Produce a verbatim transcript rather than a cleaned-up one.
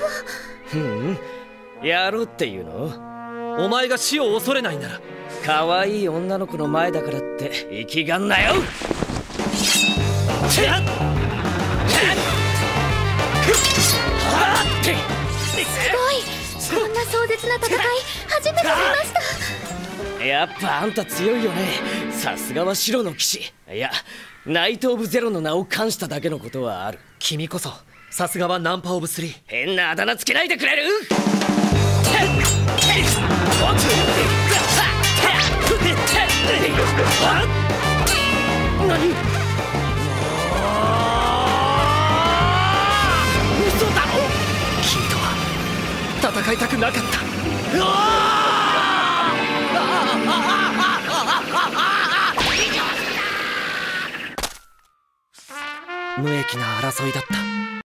ふん、やろうっていうの？ お前が死を恐れないなら。 可愛い女の子の前だからって生きがんなよ。すごい、こんな壮絶な戦い初めて見ました。 やっぱあんた強いよね。さすがは白の騎士。いや、ナイト・オブ・ゼロの名を冠しただけのことはある。 君こそさすがはナンパ・オブ・スリー。 変なあだ名つけないでくれる？何？嘘だろ？ 君とは戦いたくなかった。無益な争いだった。